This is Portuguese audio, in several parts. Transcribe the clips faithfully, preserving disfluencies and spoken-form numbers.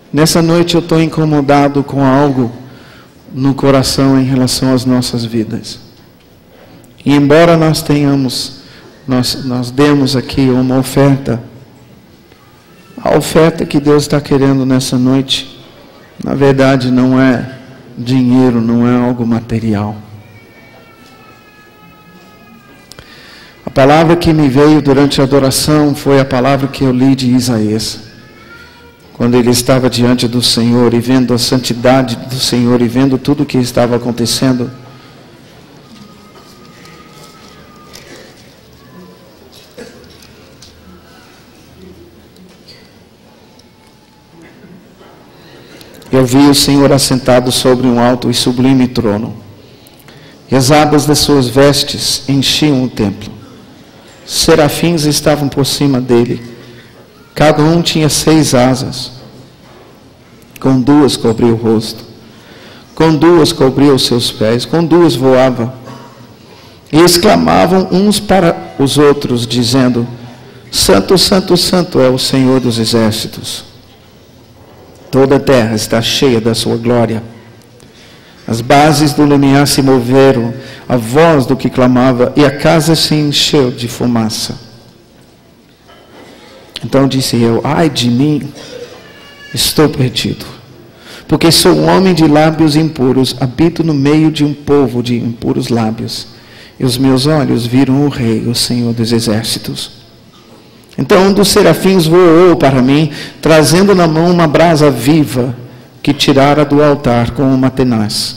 Nessa noite eu estou incomodado com algo no coração em relação às nossas vidas. E embora nós tenhamos, nós, nós demos aqui uma oferta, a oferta que Deus está querendo nessa noite, na verdade não é dinheiro, não é algo material. A palavra que me veio durante a adoração foi a palavra que eu li de Isaías. Quando ele estava diante do Senhor e vendo a santidade do Senhor e vendo tudo o que estava acontecendo, eu vi o Senhor assentado sobre um alto e sublime trono, e as abas das suas vestes enchiam o templo. Serafins estavam por cima dele, cada um tinha seis asas, com duas cobria o rosto, com duas cobria os seus pés, com duas voava, e exclamavam uns para os outros, dizendo: Santo, Santo, Santo é o Senhor dos exércitos. Toda a terra está cheia da sua glória. As bases do limiar se moveram, a voz do que clamava, e a casa se encheu de fumaça. Então disse eu: ai de mim, estou perdido, porque sou um homem de lábios impuros, habito no meio de um povo de impuros lábios, e os meus olhos viram o Rei, o Senhor dos exércitos. Então um dos serafins voou para mim, trazendo na mão uma brasa viva, que tirara do altar com uma tenaz.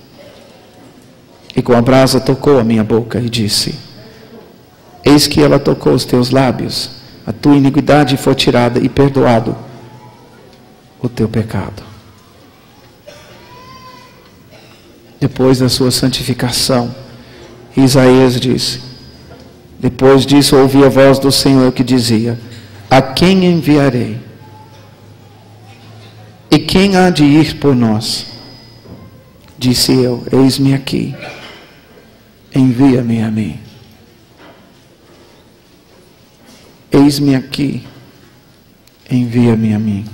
E com a brasa tocou a minha boca e disse: eis que ela tocou os teus lábios, a tua iniquidade foi tirada e perdoado o teu pecado. Depois da sua santificação, Isaías disse: depois disso ouvi a voz do Senhor que dizia: a quem enviarei? E quem há de ir por nós? Disse eu: eis-me aqui, envia-me a mim. Eis-me aqui, envia-me a mim.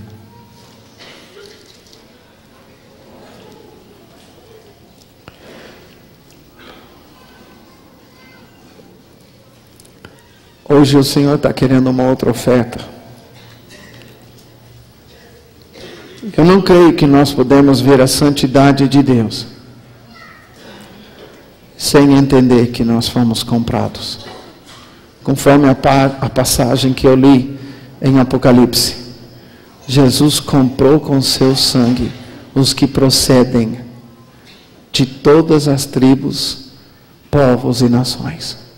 Hoje o Senhor está querendo uma outra oferta. Eu não creio que nós podemos ver a santidade de Deus sem entender que nós fomos comprados. Conforme a, pa- a passagem que eu li em Apocalipse, Jesus comprou com seu sangue os que procedem de todas as tribos, povos e nações.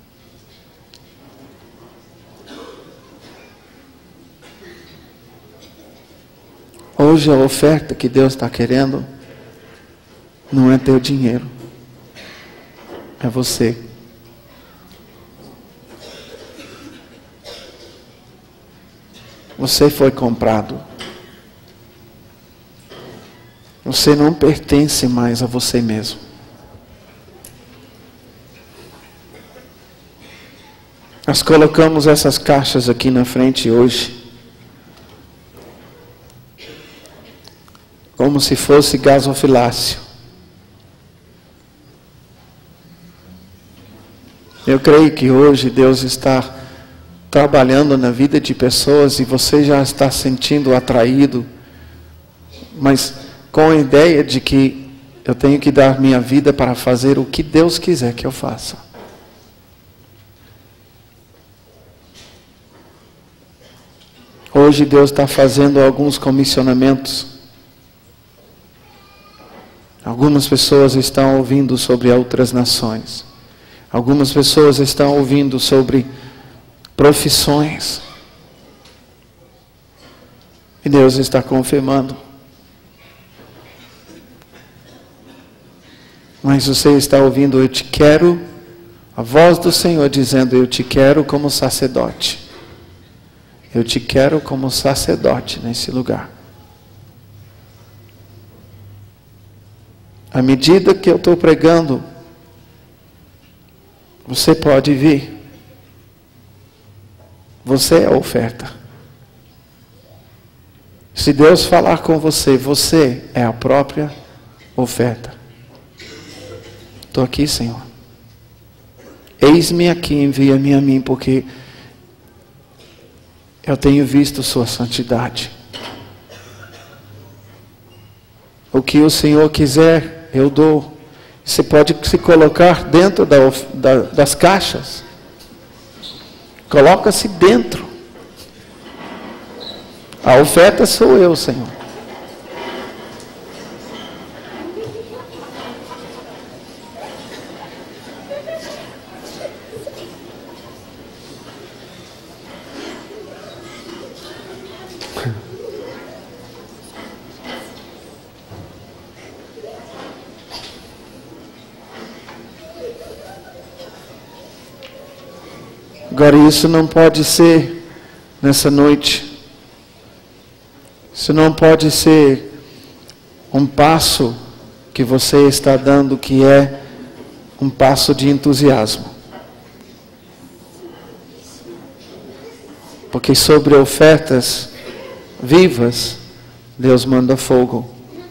Hoje a oferta que Deus está querendo não é teu dinheiro, é você. Você foi comprado. Você não pertence mais a você mesmo. Nós colocamos essas caixas aqui na frente hoje, como se fosse gasofilácio. Eu creio que hoje Deus está trabalhando na vida de pessoas e você já está sentindo atraído, mas com a ideia de que eu tenho que dar minha vida para fazer o que Deus quiser que eu faça. Hoje Deus está fazendo alguns comissionamentos. Algumas pessoas estão ouvindo sobre outras nações. Algumas pessoas estão ouvindo sobre profissões. E Deus está confirmando. Mas você está ouvindo: eu te quero, a voz do Senhor dizendo: eu te quero como sacerdote. Eu te quero como sacerdote nesse lugar. À medida que eu estou pregando, você pode vir. Você é a oferta. Se Deus falar com você, você é a própria oferta. Estou aqui, Senhor. Eis-me aqui, envia-me a mim, porque eu tenho visto sua santidade. O que o Senhor quiser, eu dou. Você pode se colocar dentro da, da, das caixas. Coloca-se dentro. A oferta sou eu, Senhor. Agora, isso não pode ser nessa noite. Isso não pode ser um passo que você está dando que é um passo de entusiasmo. Porque sobre ofertas vivas, Deus manda fogo.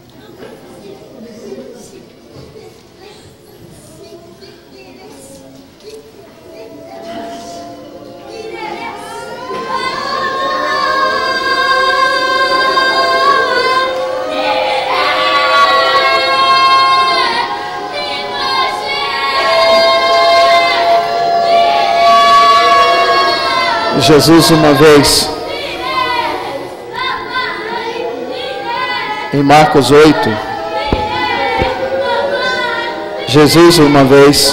Jesus uma vez, em Marcos oito, Jesus uma vez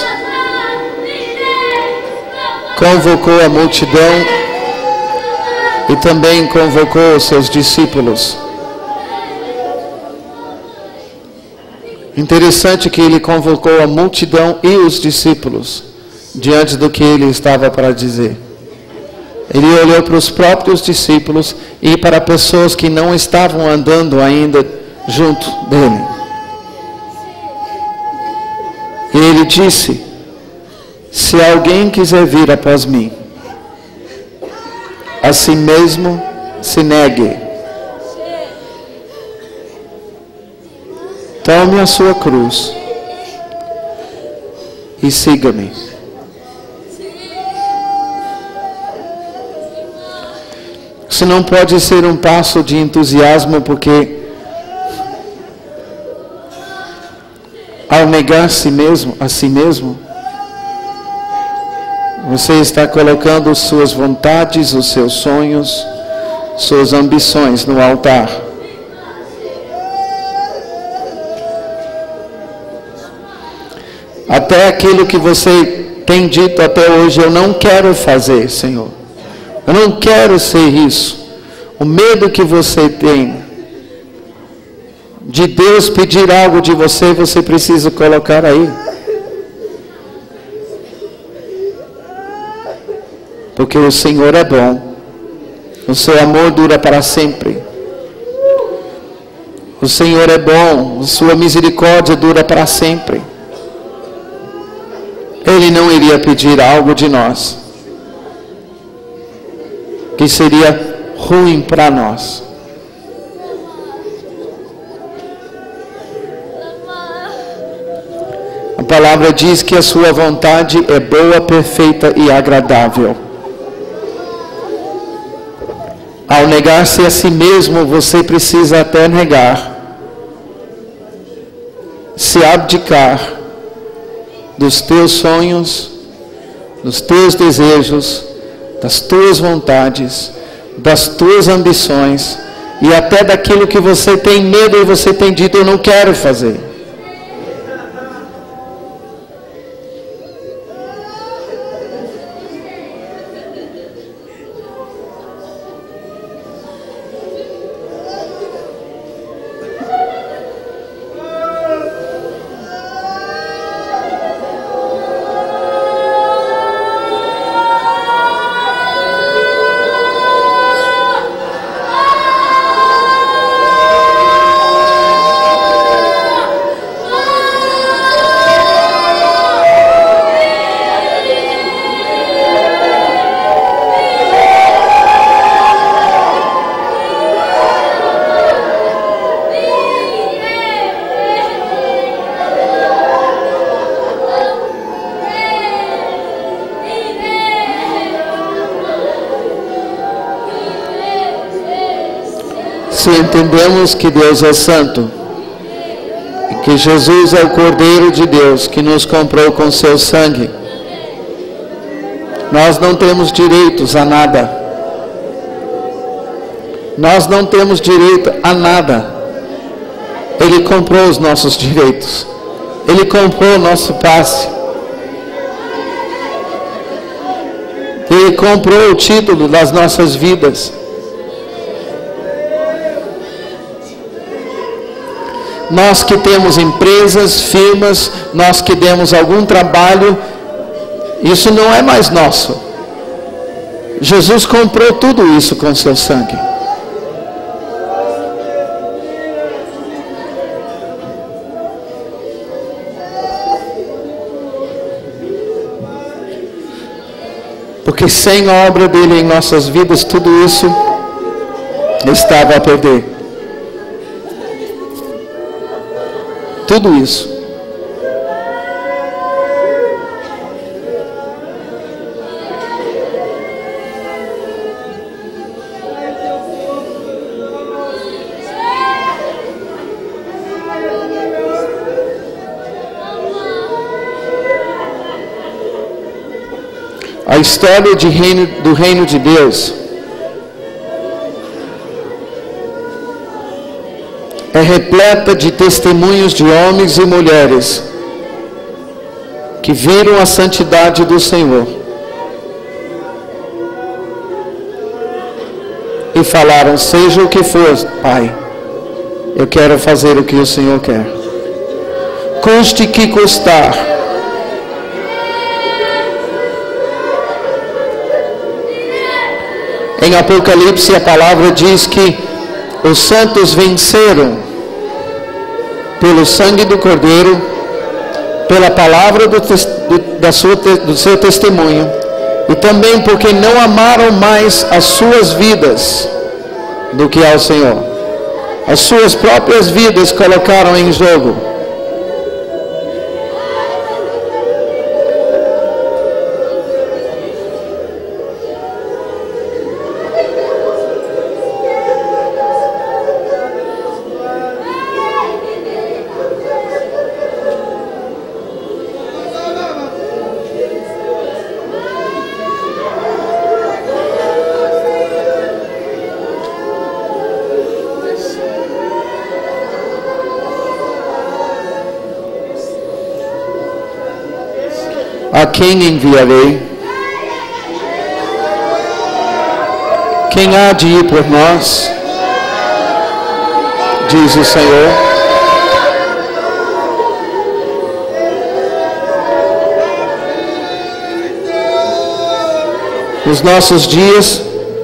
convocou a multidão e também convocou os seus discípulos. Interessante que ele convocou a multidão e os discípulos diante do que ele estava para dizer. Ele olhou para os próprios discípulos e para pessoas que não estavam andando ainda junto dele. E ele disse: se alguém quiser vir após mim, a si mesmo se negue. Tome a sua cruz e siga-me. Isso não pode ser um passo de entusiasmo, porque ao negar a si mesmo, a si mesmo, você está colocando suas vontades, os seus sonhos, suas ambições no altar. Até aquilo que você tem dito até hoje, eu não quero fazer, Senhor. Eu não quero ser isso. O medo que você tem de Deus pedir algo de você, você precisa colocar aí. Porque o Senhor é bom. O seu amor dura para sempre. O Senhor é bom. A sua misericórdia dura para sempre. Ele não iria pedir algo de nós que seria ruim para nós. A palavra diz que a sua vontade é boa, perfeita e agradável. Ao negar-se a si mesmo, você precisa até negar, se abdicar dos teus sonhos, dos teus desejos, das tuas vontades, das tuas ambições e até daquilo que você tem medo e você tem dito, eu não quero fazer. Se entendemos que Deus é santo, e que Jesus é o Cordeiro de Deus que nos comprou com seu sangue, nós não temos direitos a nada. Nós não temos direito a nada. Ele comprou os nossos direitos. Ele comprou o nosso passe. Ele comprou o título das nossas vidas. Nós que temos empresas, firmas, nós que demos algum trabalho, isso não é mais nosso. Jesus comprou tudo isso com seu sangue. Porque sem a obra dele em nossas vidas, tudo isso estava a perder. Tudo isso. A história de reino, do reino de Deus é repleta de testemunhos de homens e mulheres que viram a santidade do Senhor e falaram: seja o que for, Pai, eu quero fazer o que o Senhor quer, custe que custar. Em Apocalipse a palavra diz que os santos venceram pelo sangue do Cordeiro, pela palavra do, do, da sua, do seu testemunho, e também porque não amaram mais as suas vidas do que ao Senhor. As suas próprias vidas colocaram em jogo. A quem enviarei? Quem há de ir por nós? Diz o Senhor. Nos nossos dias,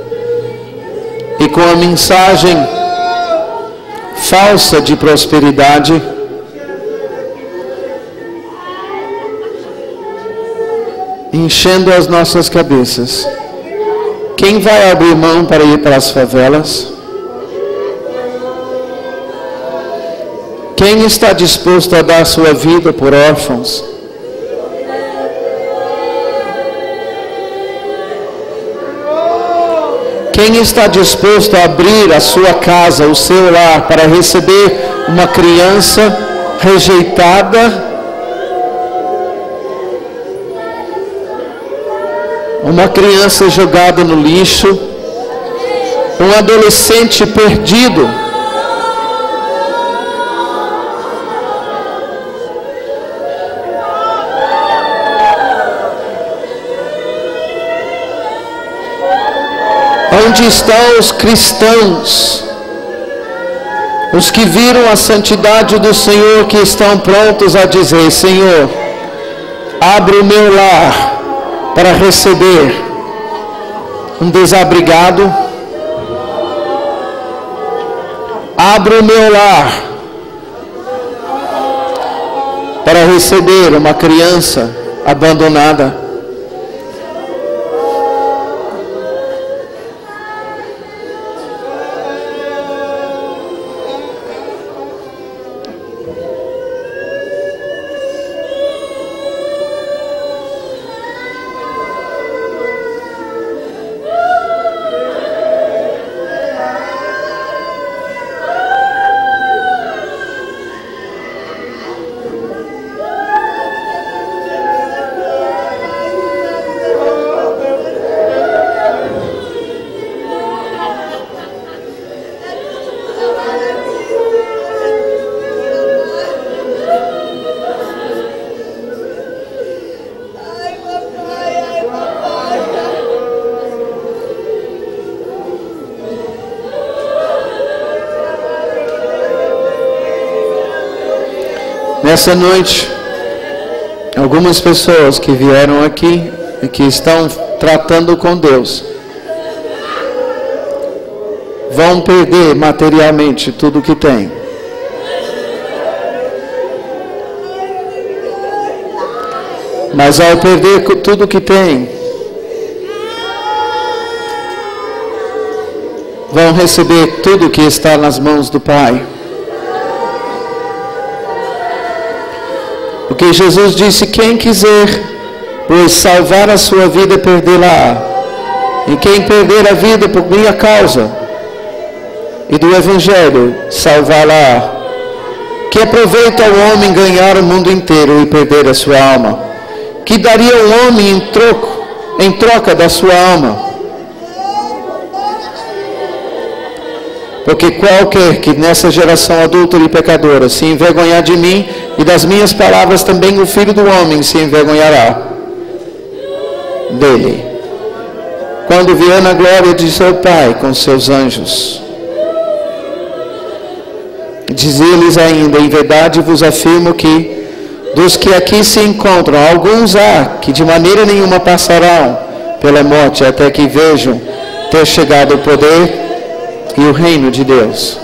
e com a mensagem falsa de prosperidade, enchendo as nossas cabeças, quem vai abrir mão para ir para as favelas? Quem está disposto a dar sua vida por órfãos? Quem está disposto a abrir a sua casa, o seu lar, para receber uma criança rejeitada, uma criança jogada no lixo, um adolescente perdido? Onde estão os cristãos, os que viram a santidade do Senhor, que estão prontos a dizer: Senhor, abre o meu lar para receber um desabrigado, abra o meu lar para receber uma criança abandonada. Nessa noite, algumas pessoas que vieram aqui e que estão tratando com Deus vão perder materialmente tudo que tem. Mas ao perder tudo que tem, vão receber tudo que está nas mãos do Pai. Porque Jesus disse: quem quiser, pois, salvar a sua vida, perdê-la. E quem perder a vida por minha causa e do Evangelho, salvá-la. Que aproveita o homem ganhar o mundo inteiro e perder a sua alma? Que daria o homem em troco, em troca da sua alma? Porque qualquer que nessa geração adúltera e pecadora se envergonhar de mim e das minhas palavras, também o Filho do Homem se envergonhará dele, quando vier na glória de seu Pai com seus anjos. Dizia-lhes ainda: em verdade vos afirmo que dos que aqui se encontram, alguns há que de maneira nenhuma passarão pela morte até que vejam ter chegado o poder e o reino de Deus.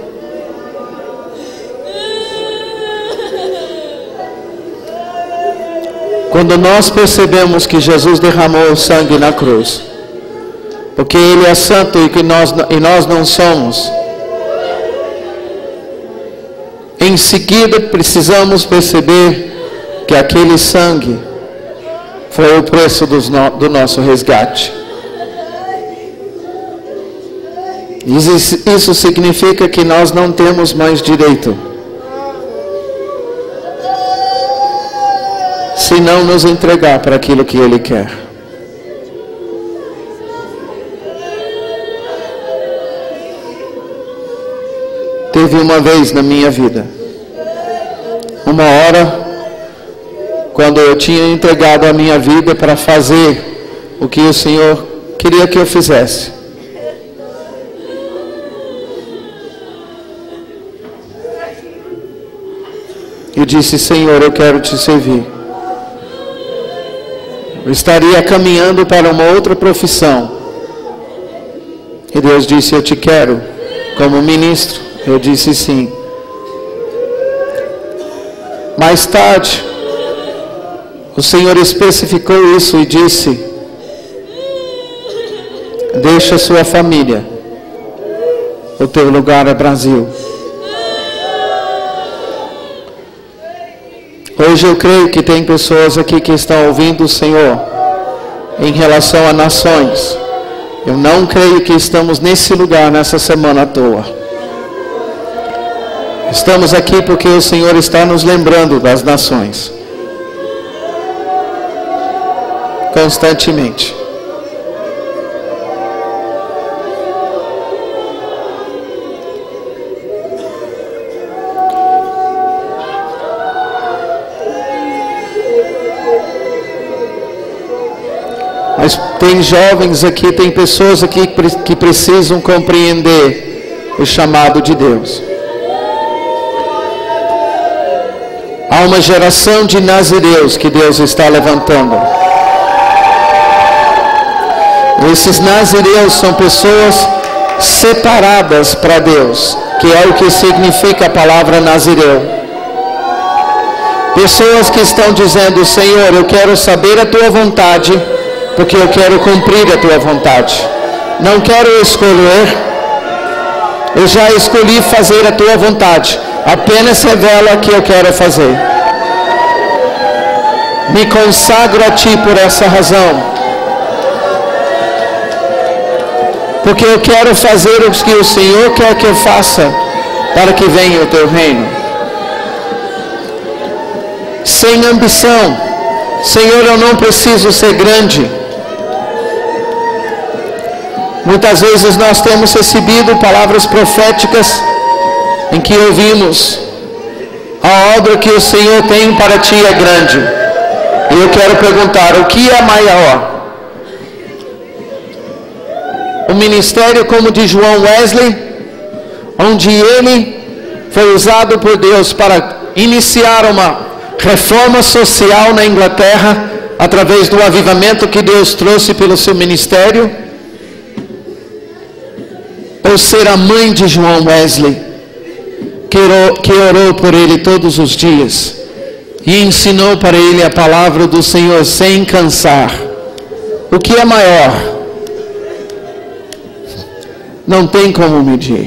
Quando nós percebemos que Jesus derramou o sangue na cruz, porque Ele é santo e que nós, e nós não somos, em seguida precisamos perceber que aquele sangue foi o preço do, do nosso resgate. Isso significa que nós não temos mais direito, se não nos entregar para aquilo que Ele quer. Teve uma vez na minha vida, uma hora, quando eu tinha entregado a minha vida para fazer o que o Senhor queria que eu fizesse. Eu disse: Senhor, eu quero te servir. Eu estaria caminhando para uma outra profissão. E Deus disse: eu te quero como ministro. Eu disse sim. Mais tarde, o Senhor especificou isso e disse: deixa a sua família. O teu lugar é Brasil. Hoje eu creio que tem pessoas aqui que estão ouvindo o Senhor em relação a nações. Eu não creio que estamos nesse lugar nessa semana à toa. Estamos aqui porque o Senhor está nos lembrando das nações constantemente. Mas tem jovens aqui, tem pessoas aqui que precisam compreender o chamado de Deus. Há uma geração de nazireus que Deus está levantando. Esses nazireus são pessoas separadas para Deus, que é o que significa a palavra nazireu. Pessoas que estão dizendo: Senhor, eu quero saber a tua vontade, porque eu quero cumprir a tua vontade. Não quero escolher, eu já escolhi fazer a tua vontade. Apenas revela o que eu quero fazer. Me consagro a ti por essa razão, porque eu quero fazer o que o Senhor quer que eu faça, para que venha o teu reino. Sem ambição. Senhor, eu não preciso ser grande. Muitas vezes nós temos recebido palavras proféticas em que ouvimos a obra que o Senhor tem para ti é grande. E eu quero perguntar, o que é maior? O ministério como de João Wesley, onde ele foi usado por Deus para iniciar uma reforma social na Inglaterra, através do avivamento que Deus trouxe pelo seu ministério, ou ser a mãe de João Wesley, que orou, que orou por ele todos os dias, e ensinou para ele a palavra do Senhor sem cansar. O que é maior? Não tem como medir.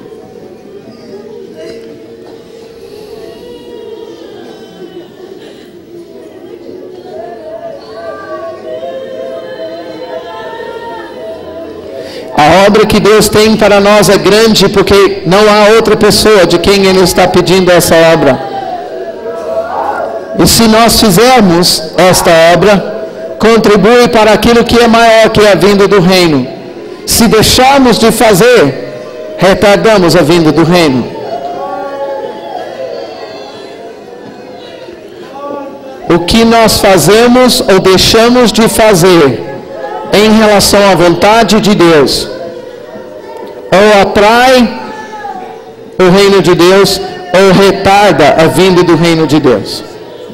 A obra que Deus tem para nós é grande, porque não há outra pessoa de quem Ele está pedindo essa obra. E se nós fizermos esta obra, contribui para aquilo que é maior, que é a vinda do reino. Se deixarmos de fazer, retardamos a vinda do reino. O que nós fazemos ou deixamos de fazer em relação à vontade de Deus, ou atrai o reino de Deus, ou retarda a vinda do reino de Deus.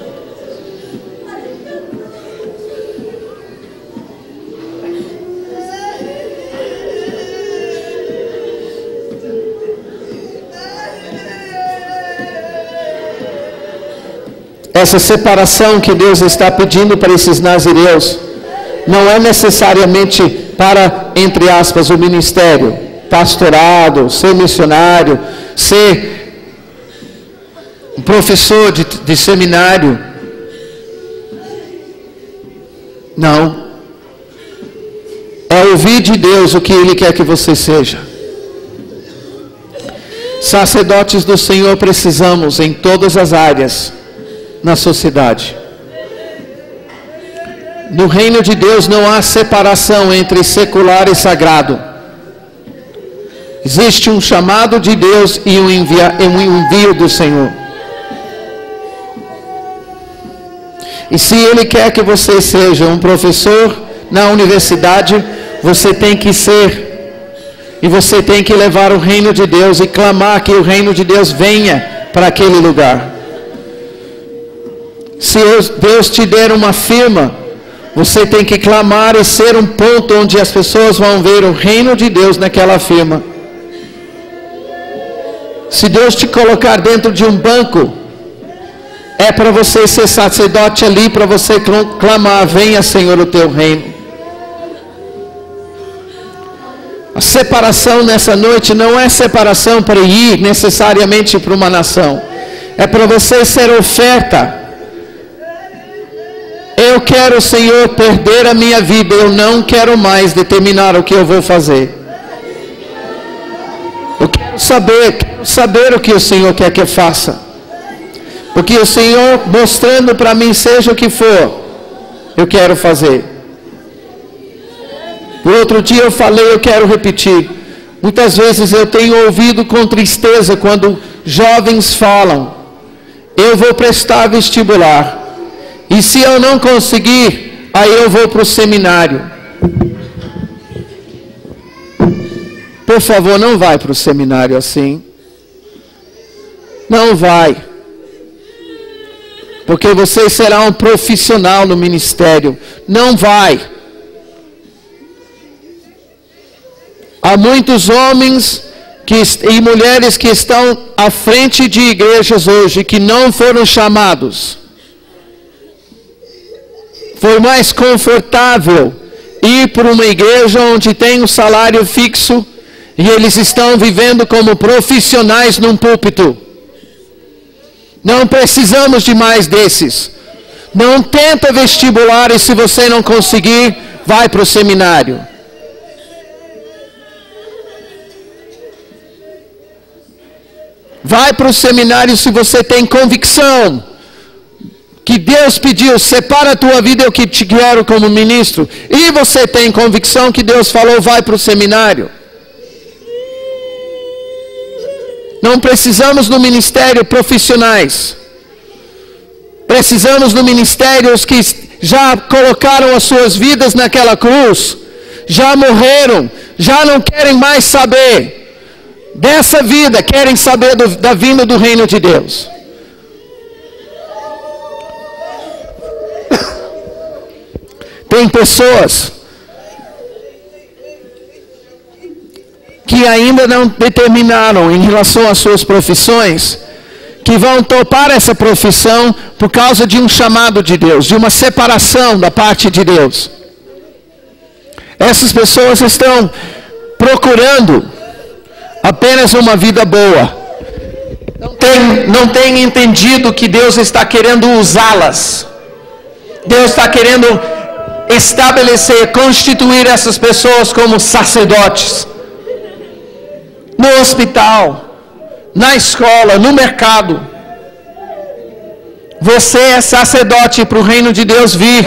Essa separação que Deus está pedindo para esses nazireus não é necessariamente para, entre aspas, o ministério, pastorado, ser missionário, ser um professor de, de seminário. Não. É ouvir de Deus o que Ele quer que você seja. Sacerdotes do Senhor precisamos em todas as áreas na sociedade. No reino de Deus não há separação entre secular e sagrado. Existe um chamado de Deus e um, envia, um envio do Senhor. E se Ele quer que você seja um professor na universidade, você tem que ser. E você tem que levar o reino de Deus e clamar que o reino de Deus venha para aquele lugar. Se Deus te der uma firma, você tem que clamar e ser um ponto onde as pessoas vão ver o reino de Deus naquela firma. Se Deus te colocar dentro de um banco, é para você ser sacerdote ali, para você clamar, venha Senhor o teu reino. A separação nessa noite não é separação para ir necessariamente para uma nação. É para você ser oferta. Eu quero, Senhor, perder a minha vida. Eu não quero mais determinar o que eu vou fazer. Eu quero saber, quero saber o que o Senhor quer que eu faça. Porque o Senhor mostrando para mim, seja o que for, eu quero fazer. O outro dia eu falei, eu quero repetir. Muitas vezes eu tenho ouvido com tristeza quando jovens falam, eu vou prestar vestibular. E se eu não conseguir, aí eu vou para o seminário. Por favor, não vai para o seminário assim. Não vai. Porque você será um profissional no ministério. Não vai. Há muitos homens que, e mulheres que estão à frente de igrejas hoje que não foram chamados. Foi mais confortável ir para uma igreja onde tem um salário fixo e eles estão vivendo como profissionais num púlpito. Não precisamos de mais desses. Não tenta vestibular e se você não conseguir, vai para o seminário. Vai para o seminário se você tem convicção que Deus pediu, separa a tua vida, eu que te quero como ministro. E você tem convicção que Deus falou, vai para o seminário. Não precisamos no ministério profissionais. Precisamos no ministério os que já colocaram as suas vidas naquela cruz, já morreram, já não querem mais saber dessa vida, querem saber do, da vinda do reino de Deus. Tem pessoas que ainda não determinaram em relação às suas profissões, que vão topar essa profissão por causa de um chamado de Deus, de uma separação da parte de Deus. Essas pessoas estão procurando apenas uma vida boa. Não tem, não tem entendido que Deus está querendo usá-las. Deus está querendo estabelecer, constituir essas pessoas como sacerdotes. No hospital, na escola, no mercado. Você é sacerdote para o reino de Deus vir.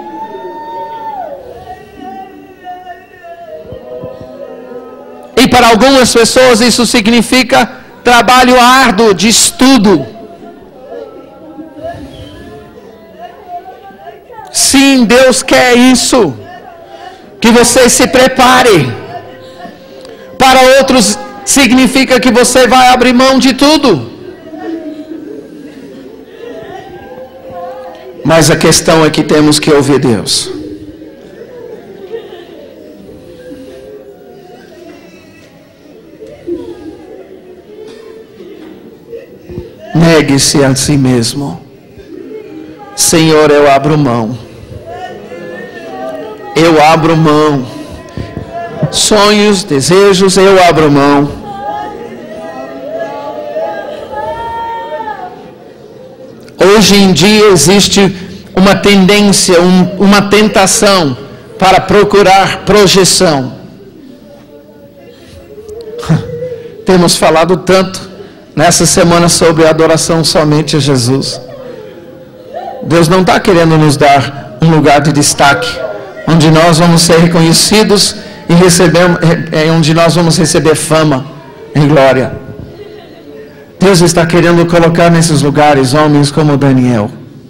E para algumas pessoas isso significa trabalho árduo de estudo. Sim, Deus quer isso. Que você se prepare. Para outros significa que você vai abrir mão de tudo. Mas a questão é que temos que ouvir Deus. Negue-se a si mesmo. Senhor, eu abro mão. Eu abro mão. Sonhos, desejos, eu abro mão. Hoje em dia existe uma tendência, um, uma tentação para procurar projeção. Temos falado tanto nessa semana sobre a adoração somente a Jesus. Deus não está querendo nos dar um lugar de destaque, onde nós vamos ser reconhecidos e receber, é onde nós vamos receber fama e glória. Deus está querendo colocar nesses lugares homens como Daniel.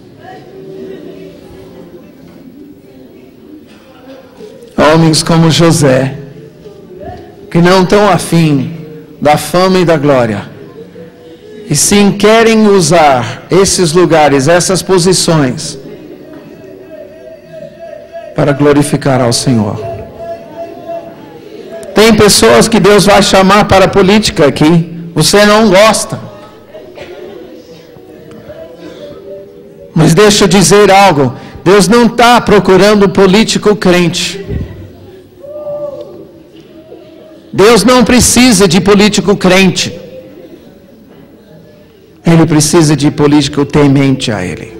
Homens como José, que não estão afim da fama e da glória, e sim querem usar esses lugares, essas posições, para glorificar ao Senhor. Tem pessoas que Deus vai chamar para a política aqui. Você não gosta. Mas deixa eu dizer algo. Deus não está procurando político crente. Deus não precisa de político crente. Ele precisa de político temente a Ele.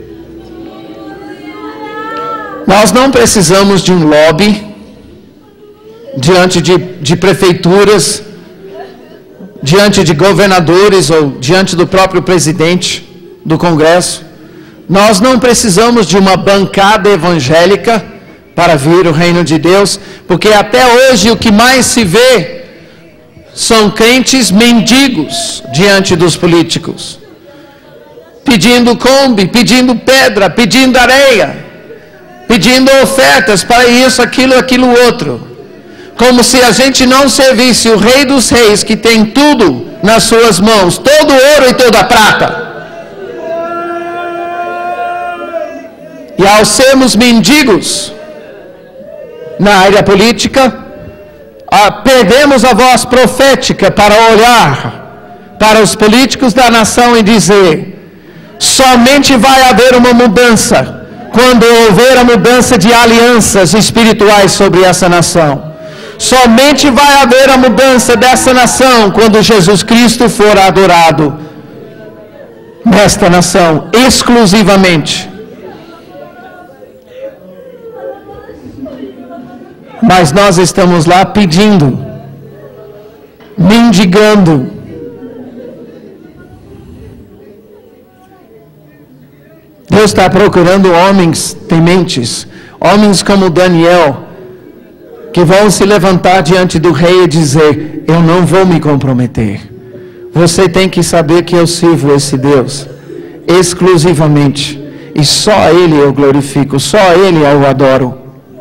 Nós não precisamos de um lobby diante de, de prefeituras, diante de governadores ou diante do próprio presidente do Congresso. Nós não precisamos de uma bancada evangélica para vir o reino de Deus, porque até hoje o que mais se vê são crentes mendigos diante dos políticos, pedindo Kombi, pedindo pedra, pedindo areia, pedindo ofertas para isso, aquilo, aquilo outro. Como se a gente não servisse o Rei dos Reis, que tem tudo nas suas mãos, todo ouro e toda prata. E ao sermos mendigos na área política, ah, perdemos a voz profética para olhar para os políticos da nação e dizer: somente vai haver uma mudança quando houver a mudança de alianças espirituais sobre essa nação. Somente vai haver a mudança dessa nação quando Jesus Cristo for adorado nesta nação, exclusivamente. Mas nós estamos lá pedindo, mendigando. Deus está procurando homens tementes, homens como Daniel, que vão se levantar diante do rei e dizer: eu não vou me comprometer. Você tem que saber que eu sirvo esse Deus exclusivamente. E só a Ele eu glorifico, só a Ele eu adoro.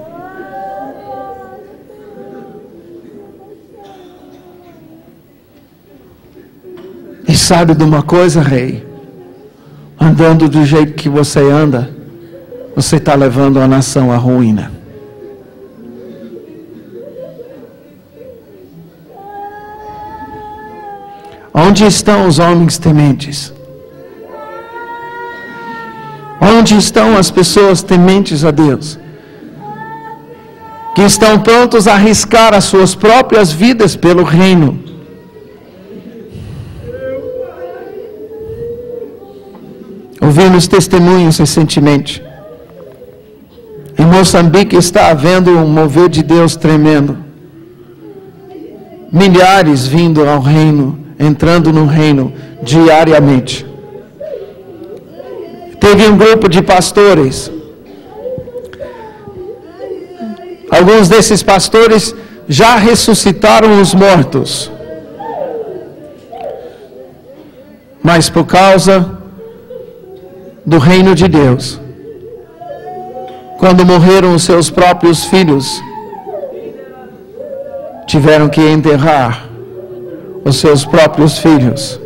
E sabe de uma coisa, rei? Andando do jeito que você anda, você está levando a nação à ruína. Onde estão os homens tementes? Onde estão as pessoas tementes a Deus? Que estão prontos a arriscar as suas próprias vidas pelo reino. Ouvimos testemunhos recentemente. Em Moçambique está havendo um mover de Deus tremendo. Milhares vindo ao reino, entrando no reino diariamente. Teve um grupo de pastores. Alguns desses pastores já ressuscitaram os mortos. Mas por causa do reino de Deus, quando morreram os seus próprios filhos, tiveram que enterrar os seus próprios filhos.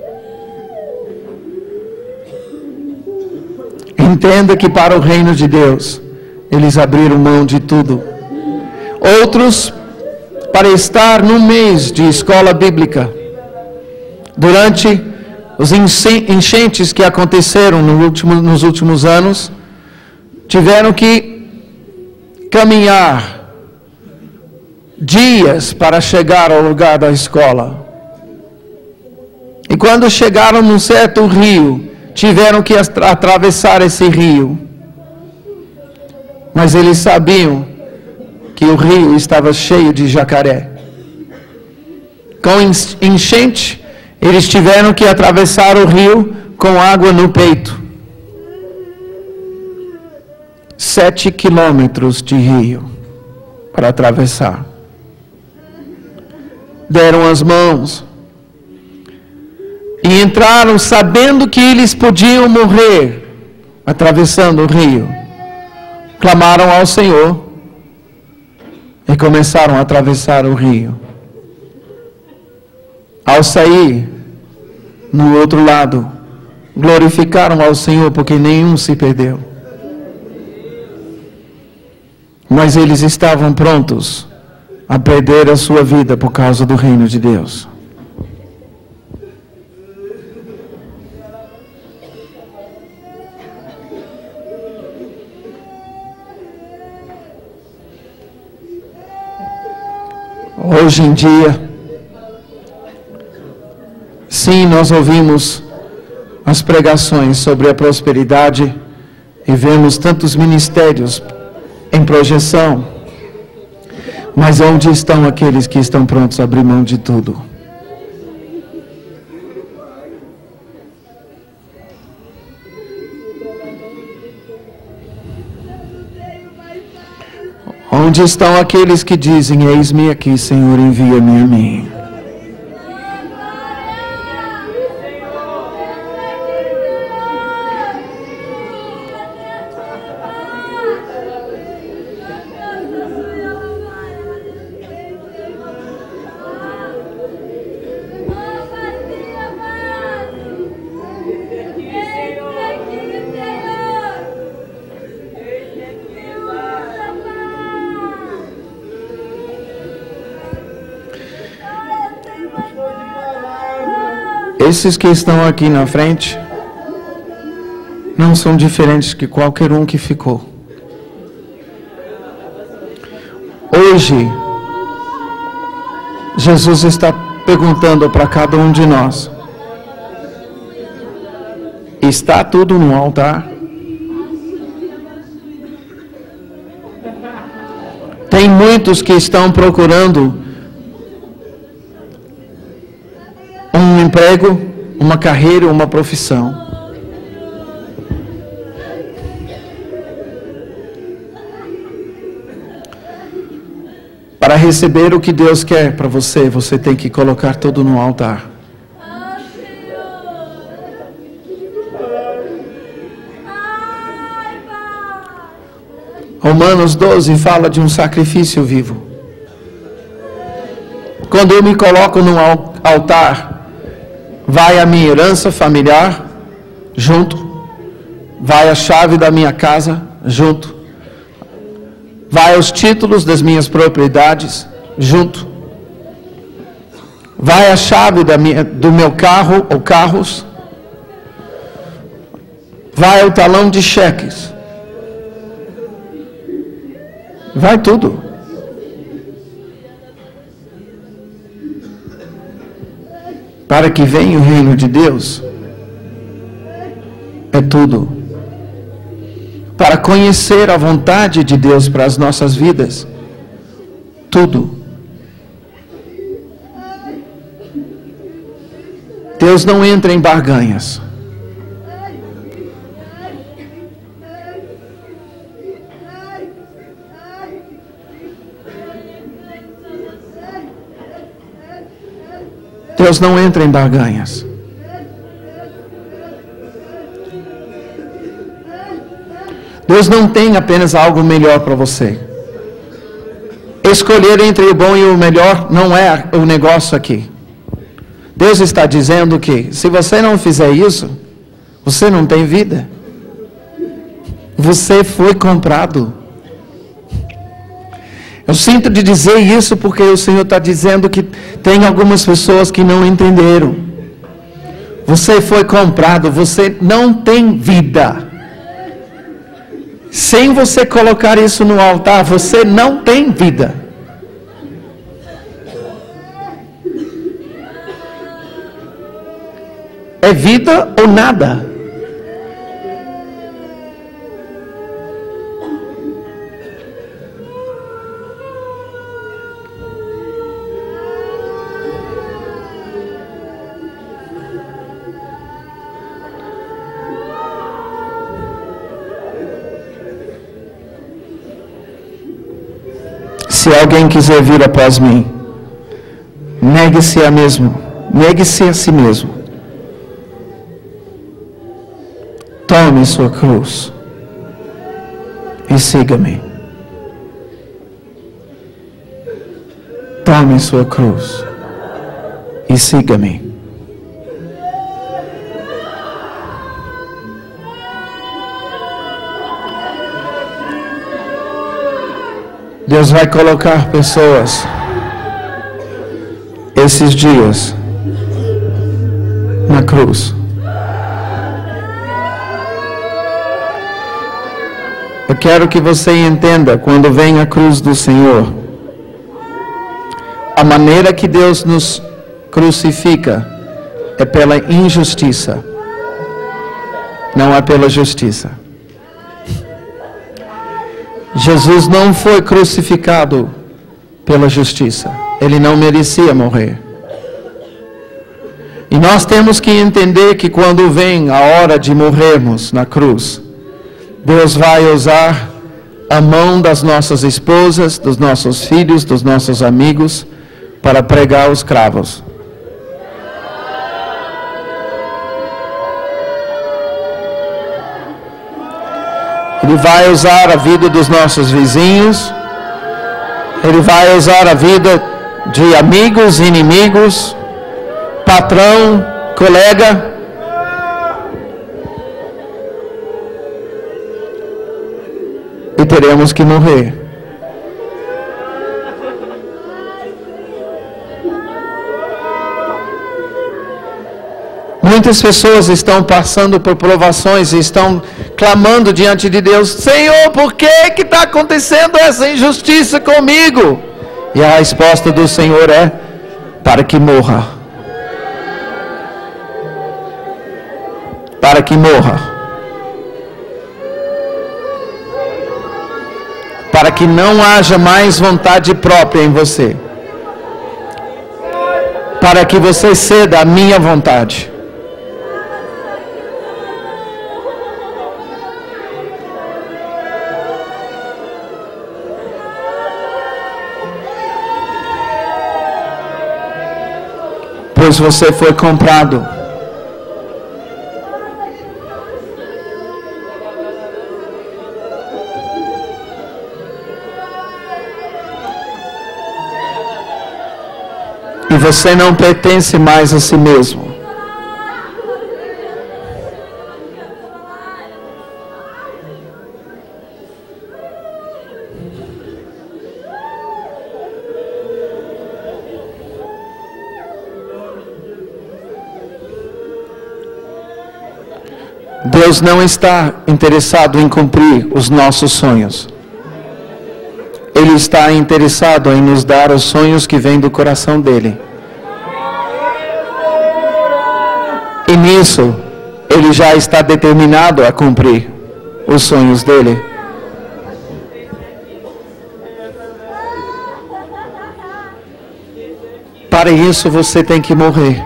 Entenda que para o reino de Deus, eles abriram mão de tudo. Outros, para estar no mês de escola bíblica, durante os enchentes que aconteceram no último, nos últimos anos, tiveram que caminhar dias para chegar ao lugar da escola. E quando chegaram num certo rio, tiveram que atravessar esse rio. Mas eles sabiam que o rio estava cheio de jacaré. Com enchente, eles tiveram que atravessar o rio com água no peito. Sete quilômetros de rio para atravessar. Deram as mãos e entraram sabendo que eles podiam morrer atravessando o rio. Clamaram ao Senhor e começaram a atravessar o rio. Ao sair no outro lado, glorificaram ao Senhor porque nenhum se perdeu. Mas eles estavam prontos a perder a sua vida por causa do reino de Deus. Hoje em dia, sim, nós ouvimos as pregações sobre a prosperidade e vemos tantos ministérios em projeção, mas onde estão aqueles que estão prontos a abrir mão de tudo? Onde estão aqueles que dizem: eis-me aqui, Senhor, envia-me a mim? Esses que estão aqui na frente não são diferentes que qualquer um que ficou. Hoje, Jesus está perguntando para cada um de nós: está tudo no altar? Tem muitos que estão procurando um emprego, uma carreira, uma profissão. Para receber o que Deus quer para você, você tem que colocar tudo no altar. Romanos doze fala de um sacrifício vivo. Quando eu me coloco num altar, vai a minha herança familiar junto, vai a chave da minha casa junto, vai os títulos das minhas propriedades junto, vai a chave da minha, do meu carro ou carros, vai o talão de cheques, vai tudo. Para que venha o reino de Deus, é tudo. Para conhecer a vontade de Deus para as nossas vidas, tudo. Deus não entra em barganhas. Deus não entra em barganhas. Deus não tem apenas algo melhor para você. Escolher entre o bom e o melhor não é o negócio aqui. Deus está dizendo que se você não fizer isso, você não tem vida. Você foi comprado. Eu sinto de dizer isso porque o Senhor está dizendo que tem algumas pessoas que não entenderam. Você foi comprado, você não tem vida. Sem você colocar isso no altar, você não tem vida. É vida ou nada. Se alguém quiser vir após mim, negue-se a mesmo, negue-se a si mesmo. Tome sua cruz e siga-me. Tome sua cruz e siga-me. Deus vai colocar pessoas esses dias na cruz. Eu quero que você entenda, quando vem a cruz do Senhor, a maneira que Deus nos crucifica é pela injustiça, não é pela justiça. Jesus não foi crucificado pela justiça. Ele não merecia morrer. E nós temos que entender que quando vem a hora de morrermos na cruz, Deus vai usar a mão das nossas esposas, dos nossos filhos, dos nossos amigos, para pregar os cravos. Ele vai usar a vida dos nossos vizinhos. Ele vai usar a vida de amigos, inimigos, patrão, colega. E teremos que morrer. Muitas pessoas estão passando por provações e estão clamando diante de Deus: Senhor, por que que está acontecendo essa injustiça comigo? E a resposta do Senhor é: para que morra. Para que morra. Para que não haja mais vontade própria em você. Para que você ceda à minha vontade. Pois você foi comprado. você não pertence mais a si mesmo. Deus não está interessado em cumprir os nossos sonhos. Ele está interessado em nos dar os sonhos que vêm do coração dele. E nisso, ele já está determinado a cumprir os sonhos dele. Para isso, você tem que morrer.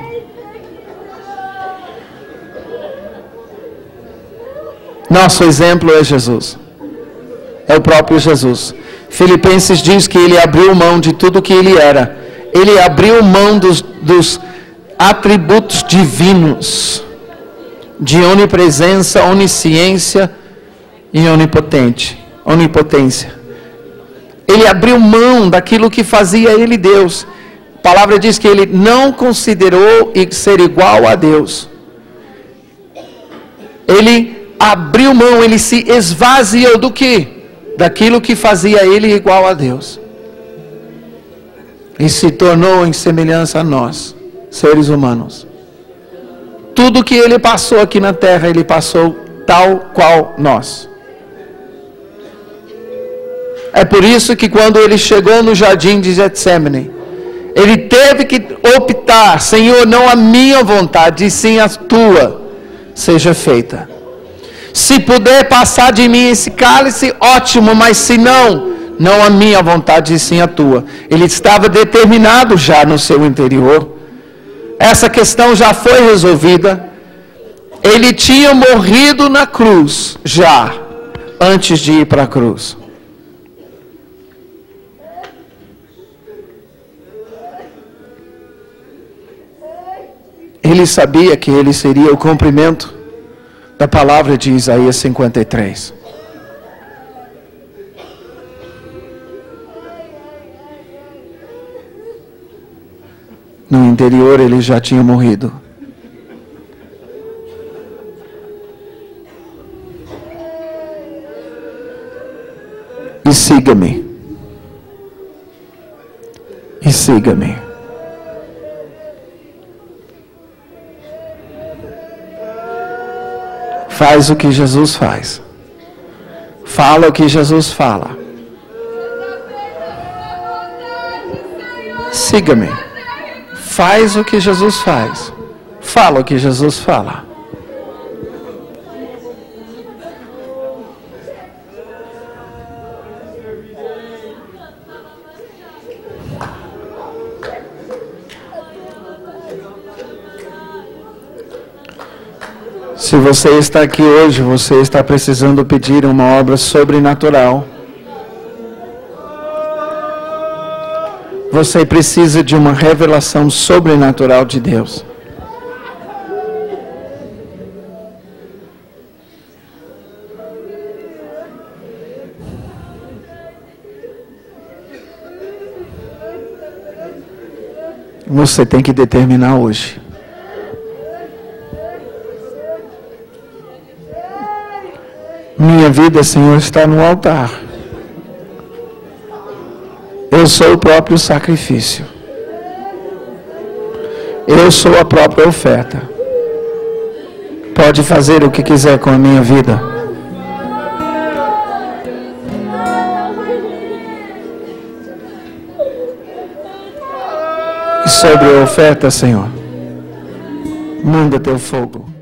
Nosso exemplo é Jesus. É o próprio Jesus. Filipenses diz que ele abriu mão de tudo que ele era. Ele abriu mão dos, dos atributos divinos, de onipresença, onisciência e onipotente, onipotência. Ele abriu mão daquilo que fazia ele Deus. A palavra diz que ele não considerou ser igual a Deus. Ele abriu mão, ele se esvaziou do que? Daquilo que fazia ele igual a Deus. E se tornou em semelhança a nós, seres humanos. Tudo que ele passou aqui na terra, ele passou tal qual nós. É por isso que quando ele chegou no jardim de Getsêmani, ele teve que optar: Senhor, não a minha vontade, e sim a tua seja feita. Se puder passar de mim esse cálice, ótimo, mas se não, não a minha vontade e sim a tua. Ele estava determinado já no seu interior. Essa questão já foi resolvida. Ele tinha morrido na cruz já, antes de ir para a cruz. Ele sabia que ele seria o cumprimento da palavra de Isaías cinquenta e três. No interior ele já tinha morrido. E siga-me. E siga-me. Faz o que Jesus faz. Fala o que Jesus fala. Siga-me. Faz o que Jesus faz. Fala o que Jesus fala. Se você está aqui hoje, você está precisando pedir uma obra sobrenatural. Você precisa de uma revelação sobrenatural de Deus. Você tem que determinar hoje. Minha vida, Senhor, está no altar. Eu sou o próprio sacrifício. Eu sou a própria oferta. Pode fazer o que quiser com a minha vida. E sobre a oferta, Senhor, manda teu fogo.